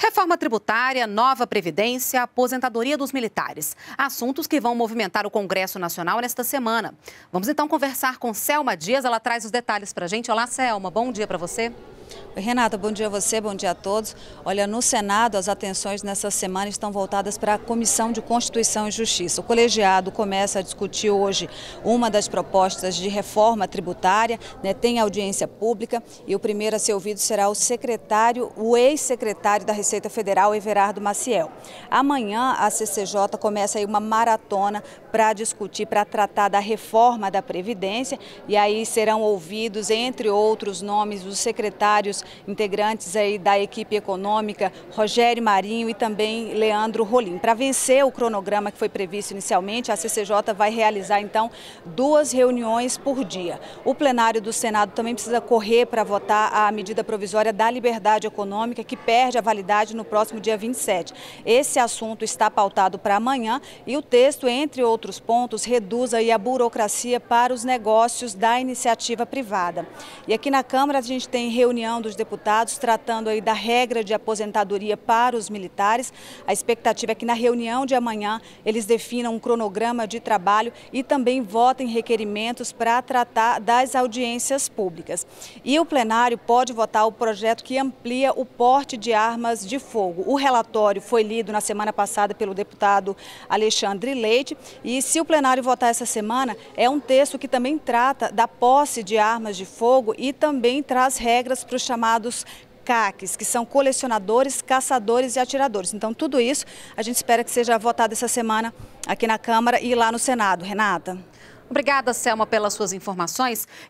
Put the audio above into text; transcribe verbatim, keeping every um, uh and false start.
Reforma tributária, nova previdência, aposentadoria dos militares. Assuntos que vão movimentar o Congresso Nacional nesta semana. Vamos então conversar com Selma Dias, ela traz os detalhes para a gente. Olá, Selma, bom dia para você. Oi, Renata, bom dia a você, bom dia a todos. Olha, no Senado, as atenções nessa semana estão voltadas para a Comissão de Constituição e Justiça. O colegiado começa a discutir hoje uma das propostas de reforma tributária, né, tem audiência pública e o primeiro a ser ouvido será o secretário, o ex-secretário da Receita Federal, Everardo Maciel. Amanhã, a C C J começa aí uma maratona para discutir, para tratar da reforma da Previdência, e aí serão ouvidos, entre outros nomes, os secretários integrantes aí da equipe econômica, Rogério Marinho e também Leandro Rolim. Para vencer o cronograma que foi previsto inicialmente, a C C J vai realizar então duas reuniões por dia. O plenário do Senado também precisa correr para votar a medida provisória da liberdade econômica, que perde a validade no próximo dia vinte e sete. Esse assunto está pautado para amanhã e o texto, entre outros pontos, reduz aí a burocracia para os negócios da iniciativa privada. E aqui na Câmara a gente tem reunião dos deputados tratando aí da regra de aposentadoria para os militares. A expectativa é que na reunião de amanhã eles definam um cronograma de trabalho e também votem requerimentos para tratar das audiências públicas. E o plenário pode votar o projeto que amplia o porte de armas de fogo. O relatório foi lido na semana passada pelo deputado Alexandre Leite e, se o plenário votar essa semana, é um texto que também trata da posse de armas de fogo e também traz regras para os chamados C A Cs, que são colecionadores, caçadores e atiradores. Então, tudo isso a gente espera que seja votado essa semana aqui na Câmara e lá no Senado. Renata. Obrigada, Selma, pelas suas informações.